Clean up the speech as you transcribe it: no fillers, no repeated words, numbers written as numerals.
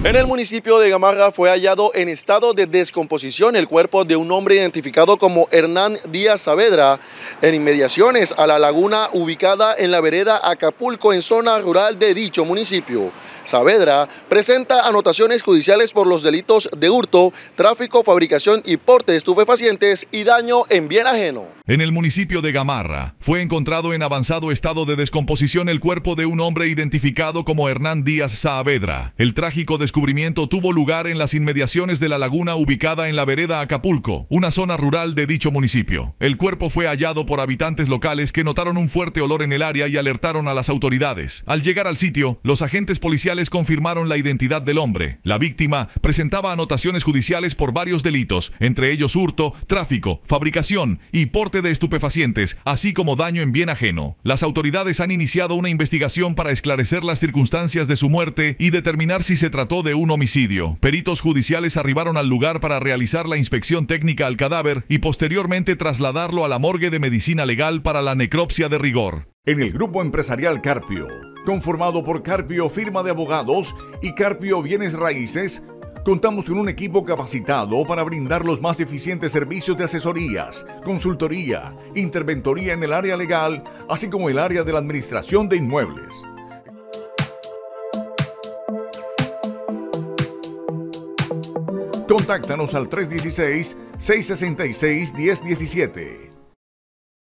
En el municipio de Gamarra fue hallado en estado de descomposición el cuerpo de un hombre identificado como Hernán Díaz Saavedra en inmediaciones a la laguna ubicada en la vereda Acapulco en zona rural de dicho municipio. Saavedra presenta anotaciones judiciales por los delitos de hurto, tráfico, fabricación y porte de estupefacientes y daño en bien ajeno. En el municipio de Gamarra fue encontrado en avanzado estado de descomposición el cuerpo de un hombre identificado como Hernán Díaz Saavedra. El trágico descubrimiento tuvo lugar en las inmediaciones de la laguna ubicada en la vereda Acapulco, una zona rural de dicho municipio. El cuerpo fue hallado por habitantes locales que notaron un fuerte olor en el área y alertaron a las autoridades. Al llegar al sitio, los agentes policiales confirmaron la identidad del hombre. La víctima presentaba anotaciones judiciales por varios delitos, entre ellos hurto, tráfico, fabricación y porte de estupefacientes, así como daño en bien ajeno. Las autoridades han iniciado una investigación para esclarecer las circunstancias de su muerte y determinar si se trató de un homicidio. Peritos judiciales arribaron al lugar para realizar la inspección técnica al cadáver y posteriormente trasladarlo a la morgue de medicina legal para la necropsia de rigor. En el grupo empresarial Carpio, conformado por Carpio Firma de Abogados y Carpio Bienes Raíces, contamos con un equipo capacitado para brindar los más eficientes servicios de asesorías, consultoría, interventoría en el área legal, así como el área de la administración de inmuebles. Contáctanos al 316-666-1017.